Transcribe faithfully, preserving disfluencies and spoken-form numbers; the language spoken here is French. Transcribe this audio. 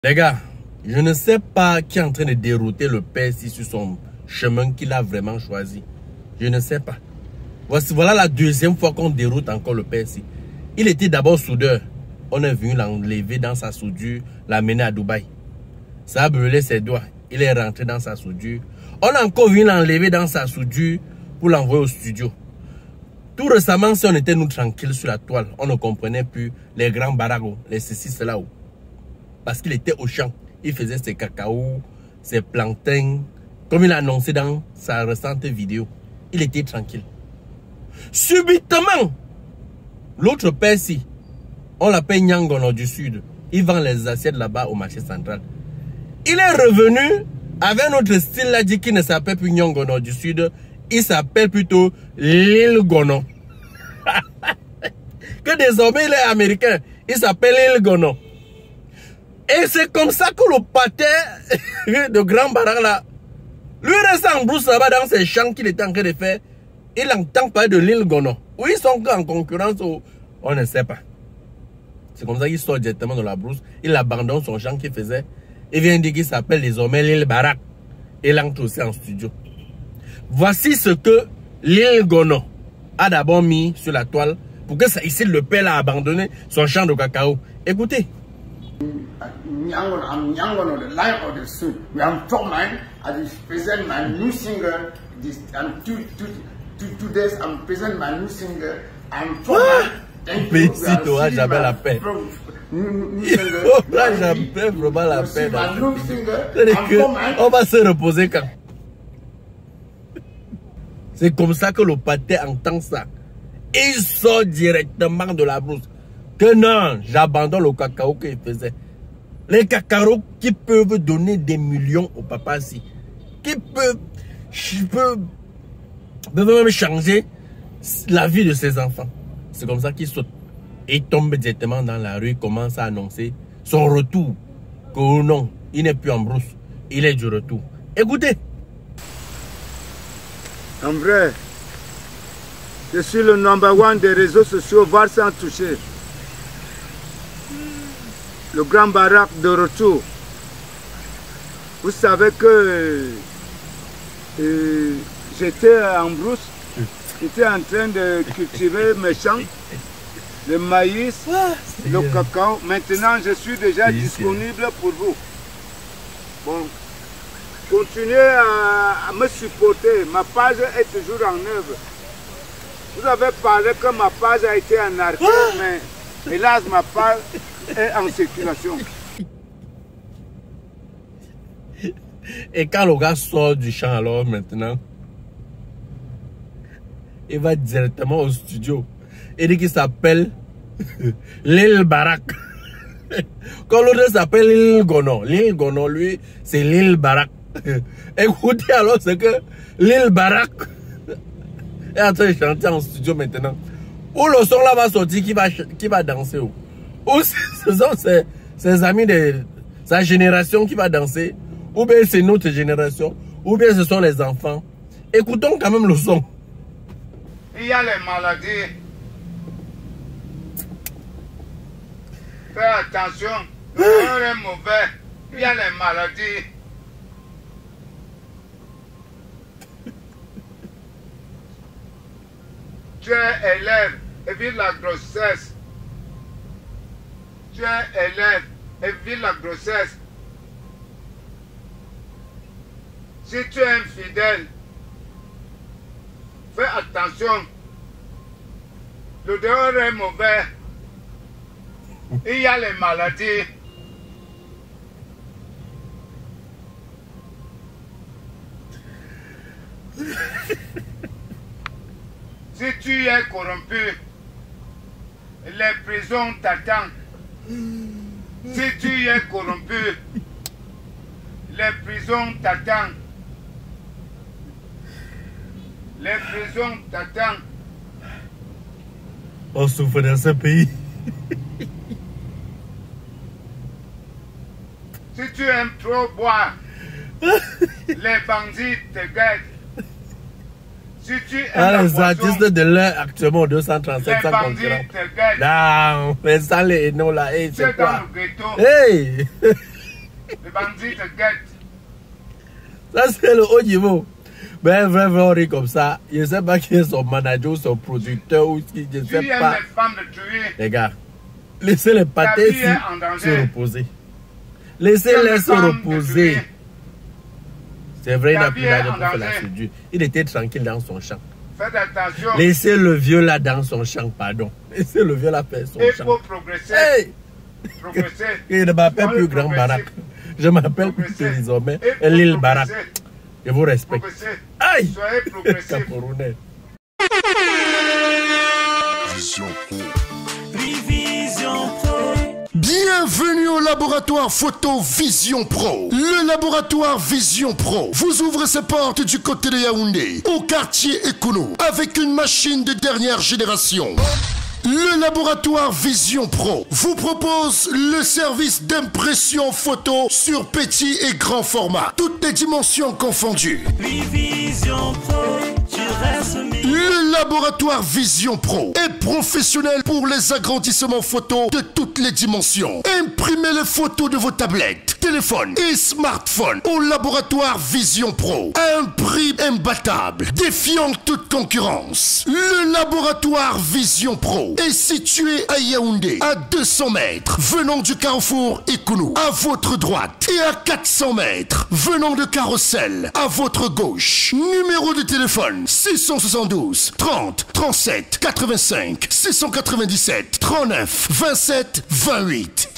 Les gars, je ne sais pas qui est en train de dérouter le père si sur son chemin qu'il a vraiment choisi. Je ne sais pas. Voici, voilà la deuxième fois qu'on déroute encore le père si. Il était d'abord soudeur. On est venu l'enlever dans sa soudure, l'amener à Dubaï. Ça a brûlé ses doigts. Il est rentré dans sa soudure. On a encore venu l'enlever dans sa soudure pour l'envoyer au studio. Tout récemment, si on était nous tranquilles sur la toile, on ne comprenait plus les grands baragos, les ceci, cela. Parce qu'il était au champ. Il faisait ses cacao, ses plantains. Comme il a annoncé dans sa récente vidéo. Il était tranquille. Subitement, l'autre père ci, on l'appelle Nyangono du Sud. Il vend les assiettes là-bas au marché central. Il est revenu avec un autre style là, dit qu'il ne s'appelle plus Nyangono du Sud. Il s'appelle plutôt Lil Gono. Que désormais il est américain. Il s'appelle Lil Gono. Et c'est comme ça que le pâté de Grand Barak là, lui reste en brousse là-bas dans ses champs qu'il était en train de faire. Il entend parler de Lil Gono. Où ils sont en concurrence, ou on ne sait pas. C'est comme ça qu'il sort directement de la brousse. Il abandonne son champ qu'il faisait. Il vient dire qu'il s'appelle désormais Lil Barak. Il entre aussi en studio. Voici ce que Lil Gono a d'abord mis sur la toile pour que ça, ici le père a abandonné son champ de cacao. Écoutez. I'm Nyangono, the lion of the Sud. We are from mine. I present my new single. This and two, two, two, two days. I'm present my new single. I'm from mine. Thank you. Si tu as jamais la paix. Là, jamais vraiment la paix. On va se reposer quand. C'est comme ça que le pâté entend ça. Il sort directement de la brousse. Que non, j'abandonne le cacao qu'il faisait. Les cacao qui peuvent donner des millions au papa si. Qui peuvent, peuvent, peuvent même changer la vie de ses enfants. C'est comme ça qu'il saute. Il tombe directement dans la rue, il commence à annoncer son retour. Que non, il n'est plus en brousse. Il est du retour. Écoutez. En vrai, je suis le number one des réseaux sociaux, voir sans toucher. Le Grand Barak de retour. Vous savez que euh, j'étais en brousse, j'étais en train de cultiver mes champs, le maïs, le cacao. Maintenant, je suis déjà disponible pour vous. Bon, continuez à, à me supporter. Ma page est toujours en œuvre. Vous avez parlé que ma page a été anarchée, mais hélas, ma page est en circulation. Et quand le gars sort du champ alors maintenant, il va directement au studio. Il dit qu'il s'appelle Lil Barak. Quand l'autre s'appelle Lil Gono. Lil Gono, lui, c'est Lil Barak. Écoutez alors ce que Lil Barak est en train de chanter en studio maintenant. Où le son là va sortir, qui va, qui va danser. Où, ou ce sont ses, ses amis de sa génération qui va danser. Ou bien c'est notre génération. Ou bien ce sont les enfants. Écoutons quand même le son. Il y a les maladies. Fais attention. Le cœur est mauvais. Il y a les maladies. Tu es élève, évite la grossesse. Tu es élève, évite la grossesse. Si tu es infidèle, fais attention. Le dehors est mauvais. Il y a les maladies. Si tu es corrompu, les prisons t'attendent. Si tu es corrompu, les prisons t'attendent. Les prisons t'attendent. On souffre dans ce pays. Si tu aimes trop boire, les bandits te guettent. Si tu aimes ah, la les boisson, artistes de l'heure actuellement deux cent trente-sept les sans bandits concurrent. te guettent. Non, mais ça les non là, hey, Tu es c'est dans quoi? le ghetto. Hey! Les bandits te guettent. Ça, c'est le haut niveau. Mais un vrai, vrai, on rit comme ça. Je ne sais pas qui est son manager ou son producteur ou qui, je ne sais Tu pas. aimes les femmes de tuer. Les gars, laissez les pâtés vie est en danger. se reposer. Laissez-les se reposer. C'est vrai, il Ta n'a vie plus est l'argent en pour faire la danger. soudure. Il était tranquille dans son champ. Faites attention. Laissez le vieux là dans son champ, pardon. Laissez le vieux là faire son Il champ. faut progresser. Hey! Progresser. Il ne m'appelle Faut plus le Grand progresser. Barak. Je m'appelle plus Progresser. désormais Il faut Lille Barak. progresser. Je vous respecte. Progresser. Aïe! Soyez progressif. Camerounais. Bienvenue au laboratoire photo Vision Pro. Le laboratoire Vision Pro vous ouvre ses portes du côté de Yaoundé, au quartier Ekounou, avec une machine de dernière génération. Le laboratoire Vision Pro vous propose le service d'impression photo sur petit et grand format, toutes les dimensions confondues. Vision Pro, tu restes Le laboratoire Vision Pro est professionnel pour les agrandissements photos de toutes les dimensions. Imprimez les photos de vos tablettes, téléphones et smartphones au laboratoire Vision Pro à un prix imbattable, défiant toute concurrence. Le laboratoire Vision Pro est situé à Yaoundé, à deux cents mètres, venant du carrefour Ekounou, à votre droite, et à quatre cents mètres, venant de Carrousel, à votre gauche. Numéro de téléphone six cent soixante-douze, trente, trente-sept, quatre-vingt-cinq, six cent quatre-vingt-dix-sept, trente-neuf, vingt-sept, vingt-huit.